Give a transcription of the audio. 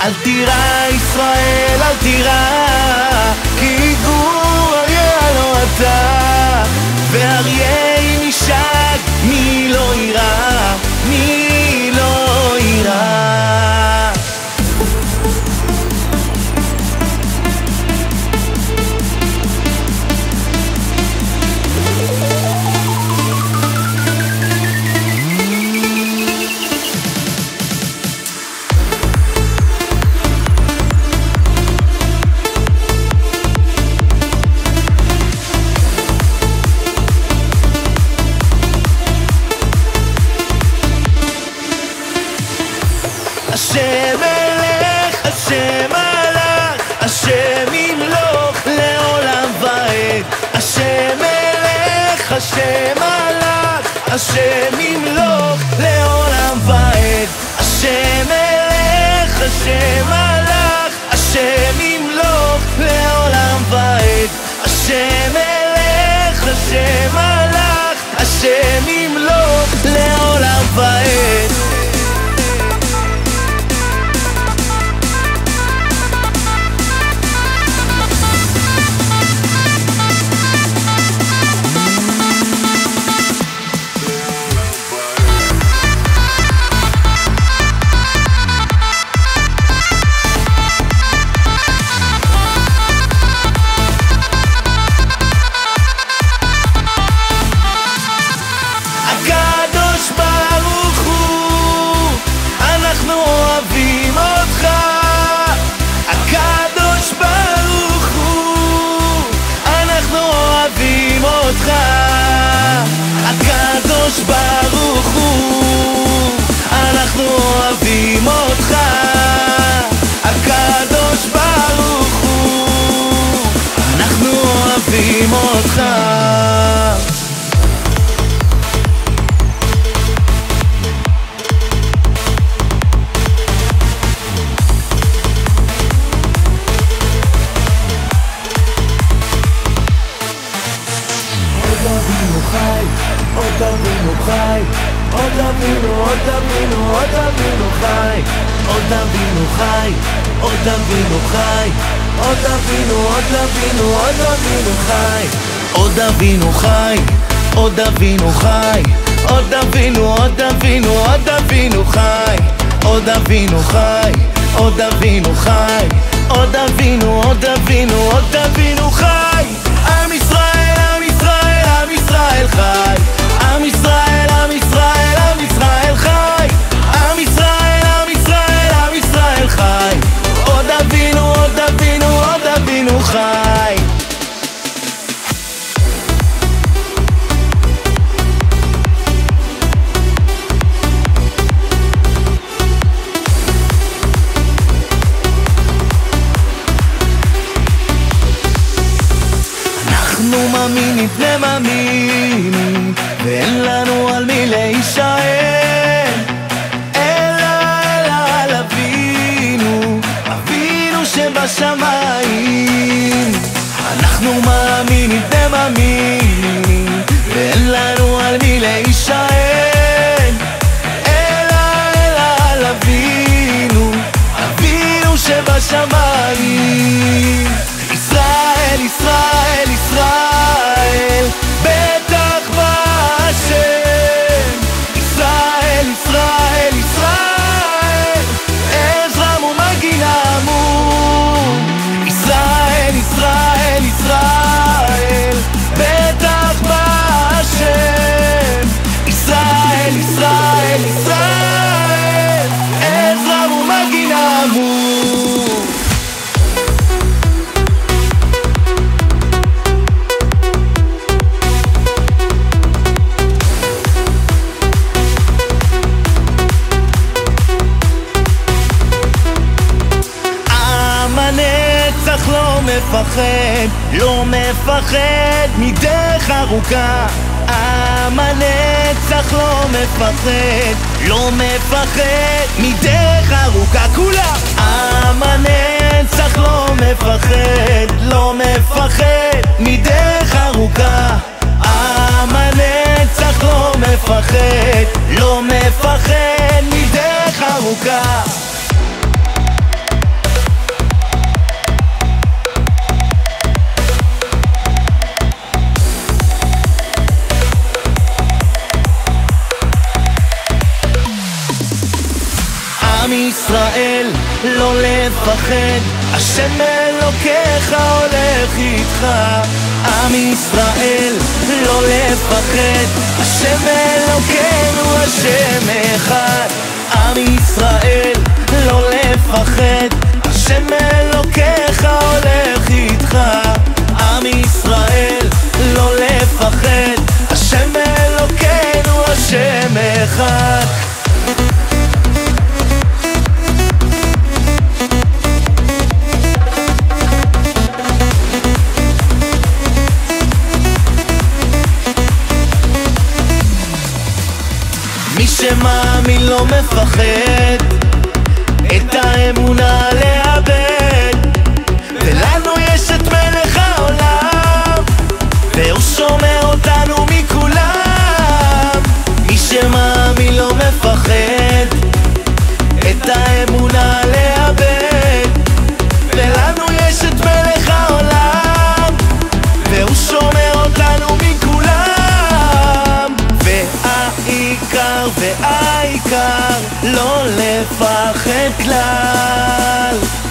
אל תירא ישראל, אל תירא, כי גור אריה לא אתה, ואריה אם ישק, מי לא יירא, מי לא יירא. השם מלך, השם מלך, השם ימלוך לעולם ועד. השם מלך, השם מלך, השם ימלוך לעולם ועד. השם מלך, השם מלך, השם ימלוך לעולם ועד. השם מלך, השם מלך, השם ימלוך לעולם ועד. הקדוש ברוך הוא, אנחנו אוהבים אותך. הקדוש ברוך הוא, אנחנו אוהבים אותך. עוד אבינו חי, עוד אבינו, עוד אבינו, עוד אבינו חי, עוד אבינו חי, עוד אבינו חי, עוד אבינו, עוד אבינו, עוד אבינו חי, עוד אבינו חי, עוד אבינו חי, עוד אבינו, עוד אבינו, עוד אבינו חי, עוד אבינו חי, עוד אבינו חי, עוד אבינו, עוד אבינו, עוד אבינו חי. עם ישראל, עם ישראל, עם ישראל חי. עם ישראל, עם ישראל, עם ישראל חי. עם ישראל, עם ישראל, עם ישראל חי. עוד אבינו, עוד אבינו, עוד אבינו חי. אנחנו מאמינים פני מאמינים, ואין לנו על מי להישען, אלא על אבינו, אבינו שבשמיים. אנחנו מאמינים פני מאמינים, ואין לנו על מי להישען, אלא על אבינו, אבינו שבשמיים. ישראל, ישראל, ישראל, בטח בהשם. ישראל, ישראל, ישראל, עזרם ומגינמו. ישראל, ישראל, ישראל, בטח בהשם. ישראל, ישראל, ישראל, עזרם ומגינמו. לא מפחד, לא מפחד מדרך ארוכה. עם הנצח לא מפחד, לא מפחד מדרך ארוכה. כולם! עם הנצח לא מפחד, לא מפחד מדרך ארוכה. עם הנצח לא מפחד, לא מפחד מדרך ארוכה. ישראל, לא לפחד, השם אלוקיך הולך איתך. עם ישראל, לא לפחד, השם אלוקינו השם אחד. עם ישראל, לא לפחד, השם אלוקיך הולך איתך. עם ישראל, לא לפחד, השם אלוקינו השם אחד. מי שמאמין לא מפחד את האמונה לאבד, ולנו יש את מלך העולם והוא שומר אותנו מכולם. מי שמאמין לא מפחד את האמונה לאבד, ולנו יש את מלך העולם והוא שומר אותנו מכולם. והעיקר לא לפחד כלל.